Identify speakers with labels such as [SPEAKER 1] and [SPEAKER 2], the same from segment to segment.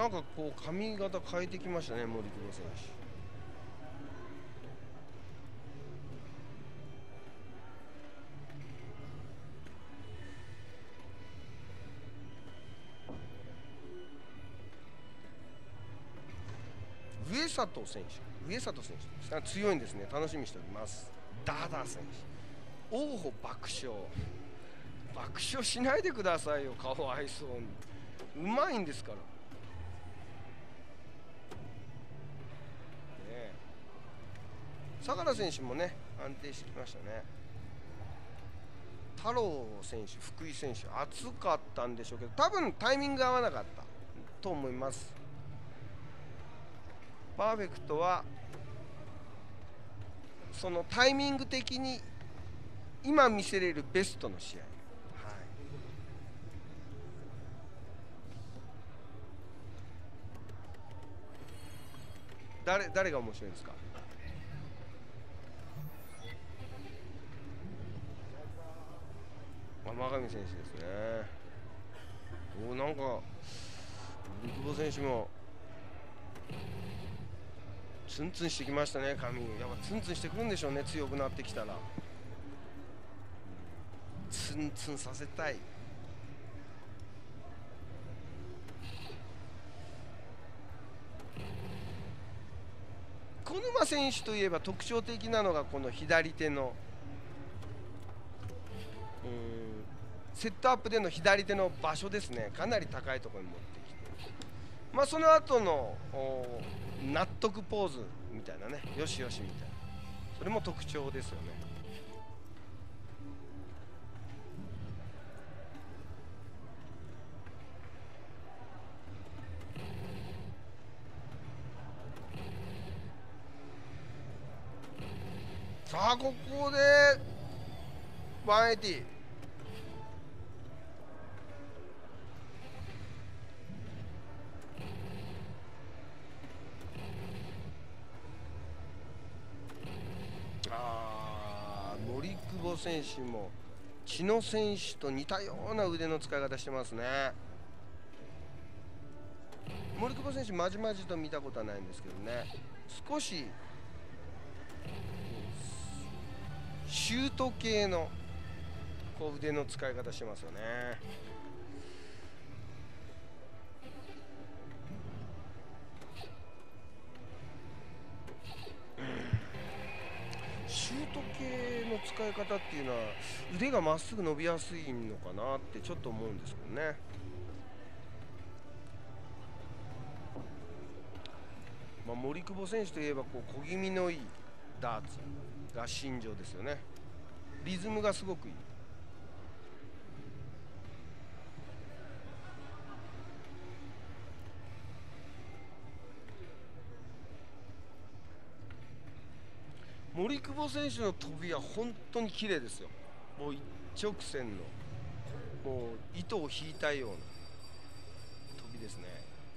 [SPEAKER 1] なんかこう髪型変えてきましたね、森久保選手。上里選手強いんですね。楽しみにしております。ダダ選手、王鵬爆笑しないでくださいよ、かわいそうに。うまいんですからね。相良選手もね安定してきましたね。太郎選手、福井選手、熱かったんでしょうけど、多分タイミング合わなかったと思います。パーフェクトはそのタイミング的に今見せれるベストの試合。誰が面白いんですか？真上選手ですね。なんか森久保選手もツンツンしてきましたね。髪やっぱツンツンしてくるんでしょうね、強くなってきたら。ツンツンさせたい。小沼選手といえば特徴的なのがこの左手のセットアップでの左手の場所ですね。かなり高いところに持ってきて、その後の納得ポーズみたいなね、よしよしみたいな、それも特徴ですよね。さあここで180。森久保選手も知野選手と似たような腕の使い方してますね。森久保選手まじまじと見たことはないんですけどね、少しシュート系のこう腕の使い方してますよね。シュート系の使い方っていうのは腕がまっすぐ伸びやすいのかなってちょっと思うんですけどね。森久保選手といえばこう小気味のいいダーツが身上ですよね。リズムがすごくいい。森久保選手の飛びは本当に綺麗ですよ。もう一直線のもう糸を引いたような飛びですね。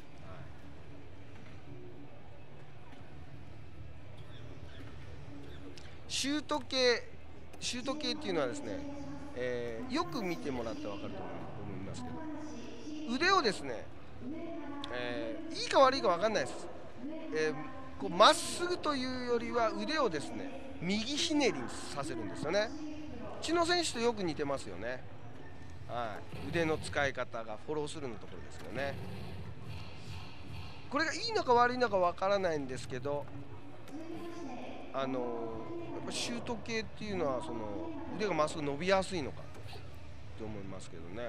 [SPEAKER 1] シュート系っていうのはですね、よく見てもらって分かると思いますけど、腕をですね、いいか悪いか分かんないです。こうまっすぐというよりは腕をですね右ひねりにさせるんですよね。知野選手とよく似てますよね。腕の使い方がフォロースルーのところですよね。これがいいのか悪いのか分からないんですけど、やっぱシュート系っていうのはその腕がまっすぐ伸びやすいのかと思いますけどね。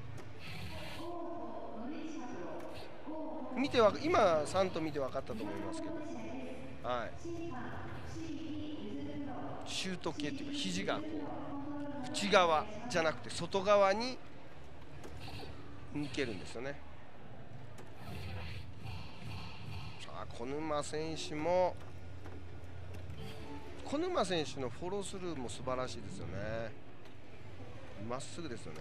[SPEAKER 1] 今3と見て分かったと思いますけど、シュート系っていうか肘がこう内側じゃなくて外側に抜けるんですよね。さあ小沼選手のフォロースルーも素晴らしいですよね。まっすぐですよね。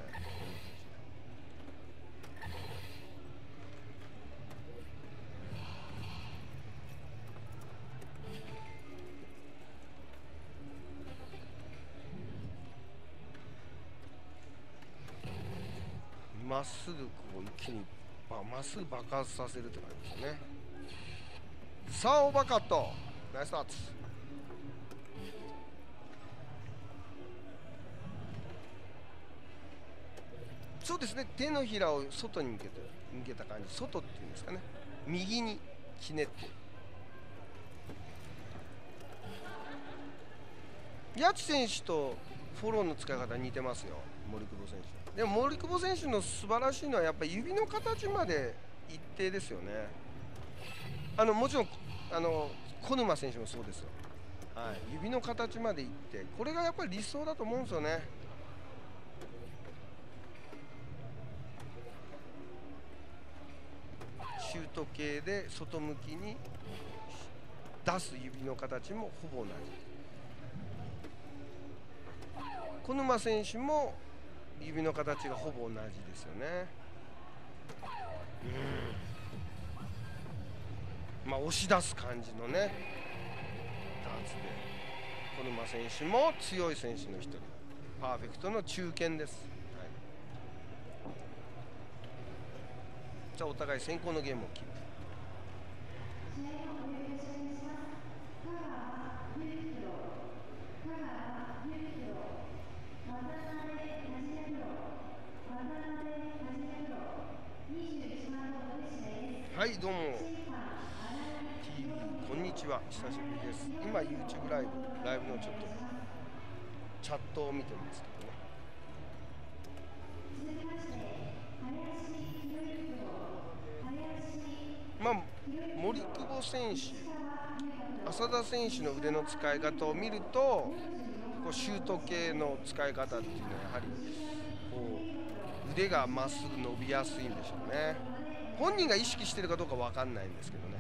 [SPEAKER 1] まっすぐこう一気にまっすぐ爆発させるって感じですよね。さあオーバーカット、ナイスタッチ。そうですね、手のひらを外に向けた感じ、外っていうんですかね、右にひねって。谷地選手とフォローの使い方似てますよ、森久保選手。でも森久保選手の素晴らしいのはやっぱり指の形まで一定ですよね。もちろん小沼選手もそうですよ、はい、指の形までいって、これがやっぱり理想だと思うんですよね。シュート系で外向きに出す指の形もほぼ同じ。小沼選手も指の形がほぼ同じですよね。まあ押し出す感じのねダーツで、小沼選手も強い選手の一人、パーフェクトの中堅です。はい、じゃあお互い先行のゲームをキープ。はいどうも TV こんにちは、久しぶりです。今 YouTube ライブのちょっとチャットを見てますけどね。まあ森久保選手、浅田選手の腕の使い方を見ると、こうシュート系の使い方っていうのはやはりこう腕がまっすぐ伸びやすいんでしょうね。本人が意識しているかどうか分かんないんですけど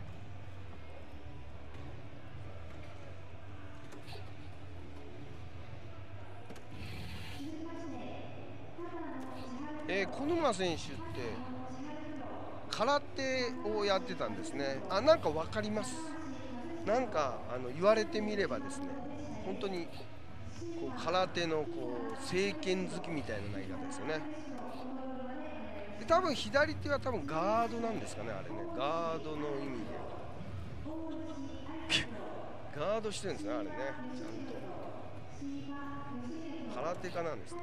[SPEAKER 1] ね。小沼選手って空手をやってたんですね。なんか分かります。なんか言われてみればですね、本当にこう空手のこう正拳突きみたいな投げ方ですよね。で多分左手は多分ガードなんですかね、あれね、ガードの意味でガードしてるんですね、あれね、ちゃんと空手家なんですね。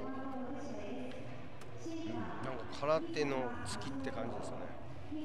[SPEAKER 1] なんか空手の突きって感じですよね。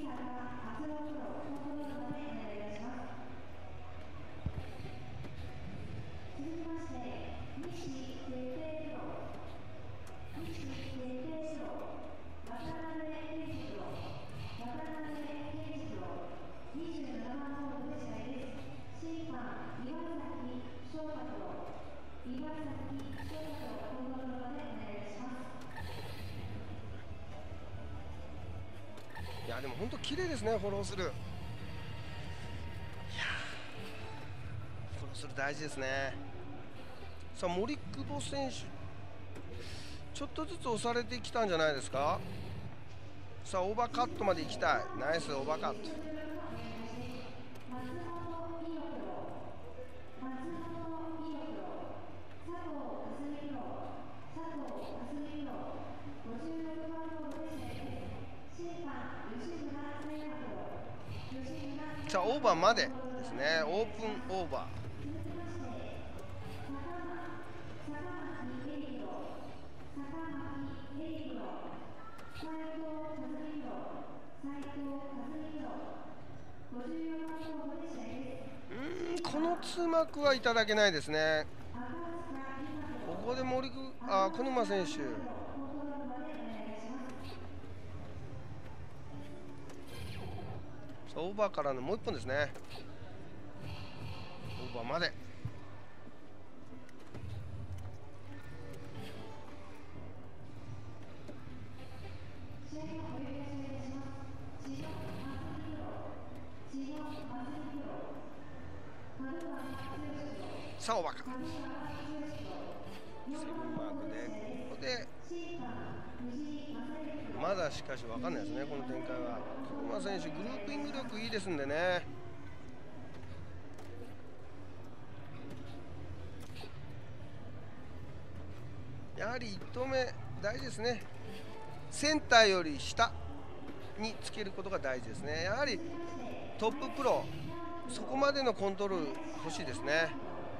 [SPEAKER 1] いやでも本当綺麗ですね、フォローする。いやフォローする大事ですね。さあ森久保選手ちょっとずつ押されてきたんじゃないですか。さあオーバーカットまで行きたい。ナイスオーバーカット。さあオーバーまでですね、オープンオーバー。この通幕はいただけないですね。ここで小沼選手オーバーからのもう1本ですね。オーバーまで。さあオーバーか。セブンマークでここでまだしかし分かんないですね、この展開は。小沼選手グルーピング力いいですんでね。やはり1投目大事ですね。センターより下につけることが大事ですね。やはりトッププロ、そこまでのコントロール欲しいですね。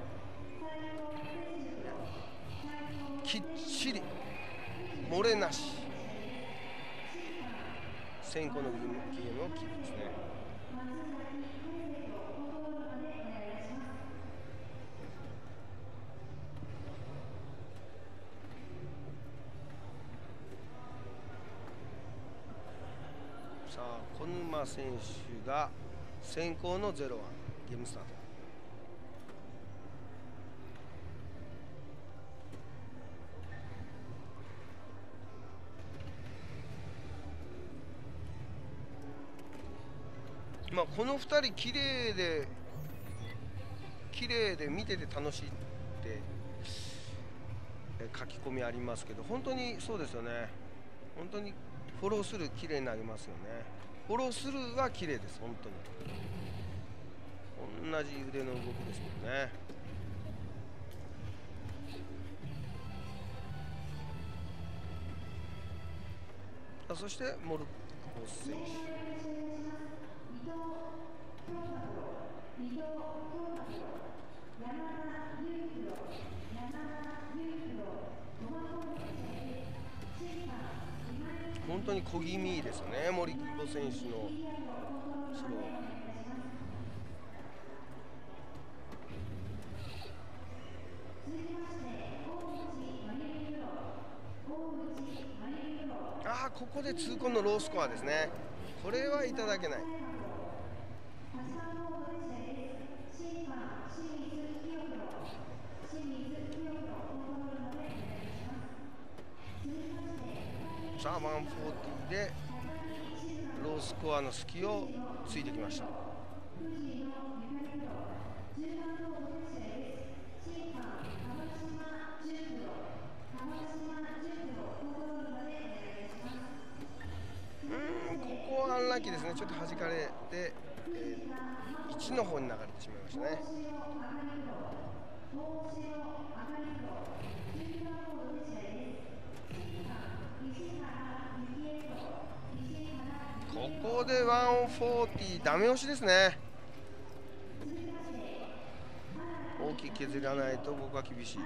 [SPEAKER 1] きっちり漏れなし先行のゲームをキープですね。さあ小沼選手が先行の0-1ゲームスタート。この2人綺麗で見てて楽しいって書き込みありますけど、本当にそうですよね。本当にフォロースルー綺麗になりますよね。フォロースルーは綺麗です。本当に同じ腕の動きですもんね。そしてモルコス選手、本当に小気味いいですよね、森久保選手のスロー。ここで痛恨のロースコアですね。これはいただけない。さあ140でロースコアの隙をついてきました。ここはアンラッキーですね。ちょっと弾かれて、1の方に流れてしまいましたね。ここで140ダメ押しですね。大きく削らないと僕は厳しい。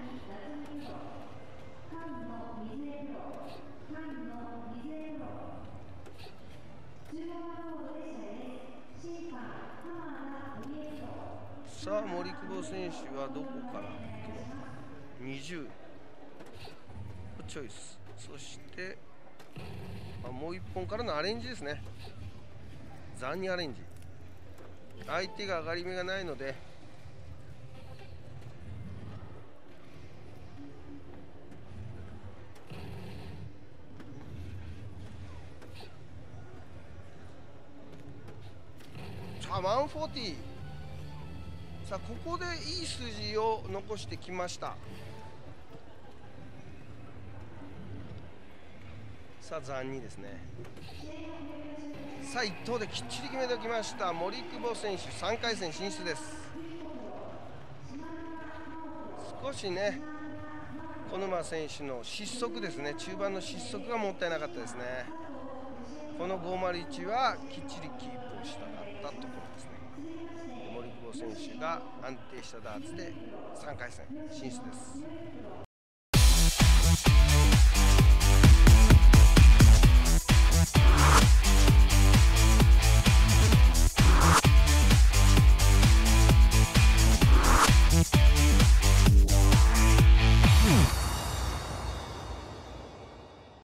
[SPEAKER 1] さあ森久保選手はどこから行くのか。20チョイス、そしてもう1本からのアレンジですね。残にアレンジ、相手が上がり目がないのでさあ140、さあここでいい数字を残してきました。さあ残にですね。さあ1投できっちり決めておきました森久保選手、3回戦進出です。少しね小沼選手の失速ですね、中盤の失速がもったいなかったですね。この501はきっちりキープをしたかったところですね。森久保選手が安定したダーツで3回戦進出です。